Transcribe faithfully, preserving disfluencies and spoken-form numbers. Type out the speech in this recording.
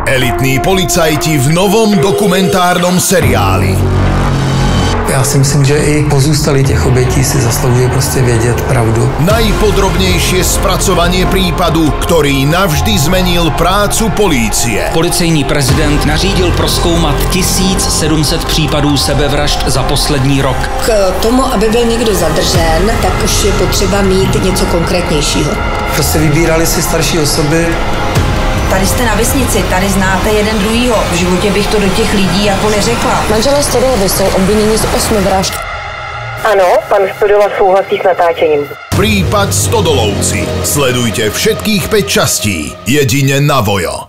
Elitní policajti v novom dokumentárnom seriáli. Já si myslím, že i pozůstalí těch obětí si zaslouží prostě vědět pravdu. Najpodrobnejšie spracovanie prípadu, ktorý navždy zmenil prácu polície. Policejní prezident nařídil prozkoumat tisíc sedm set případů sebevražd za poslední rok. K tomu, aby byl někdo zadržen, tak už je potřeba mít něco konkrétnějšího. Prostě vybírali si starší osoby. Tady jste na vesnici, tady znáte jeden druhýho. V životě bych to do těch lidí jako neřekla. Manželé Stodolovi jsou obviněni z osmi vražd. Ano, pan Stodola souhlasí s natáčením. Prípad Stodolovci. Sledujte všetkých päť častí. Jedine na Vojo.